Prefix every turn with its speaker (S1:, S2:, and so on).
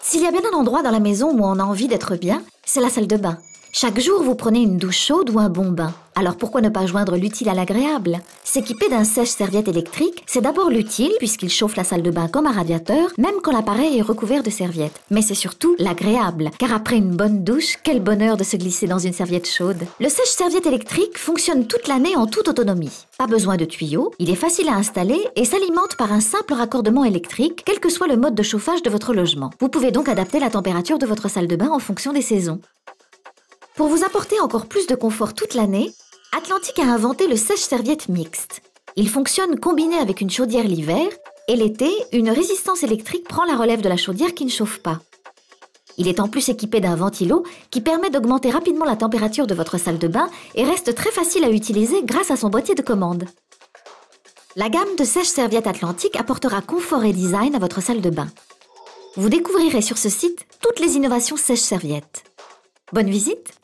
S1: S'il y a bien un endroit dans la maison où on a envie d'être bien, c'est la salle de bain. Chaque jour, vous prenez une douche chaude ou un bon bain. Alors pourquoi ne pas joindre l'utile à l'agréable? S'équiper d'un sèche-serviette électrique, c'est d'abord l'utile puisqu'il chauffe la salle de bain comme un radiateur, même quand l'appareil est recouvert de serviettes. Mais c'est surtout l'agréable, car après une bonne douche, quel bonheur de se glisser dans une serviette chaude. Le sèche-serviette électrique fonctionne toute l'année en toute autonomie. Pas besoin de tuyaux, il est facile à installer et s'alimente par un simple raccordement électrique, quel que soit le mode de chauffage de votre logement. Vous pouvez donc adapter la température de votre salle de bain en fonction des saisons. Pour vous apporter encore plus de confort toute l'année, Atlantic a inventé le sèche-serviette mixte. Il fonctionne combiné avec une chaudière l'hiver et l'été, une résistance électrique prend la relève de la chaudière qui ne chauffe pas. Il est en plus équipé d'un ventilo qui permet d'augmenter rapidement la température de votre salle de bain et reste très facile à utiliser grâce à son boîtier de commande. La gamme de sèche-serviettes Atlantic apportera confort et design à votre salle de bain. Vous découvrirez sur ce site toutes les innovations sèche-serviettes. Bonne visite!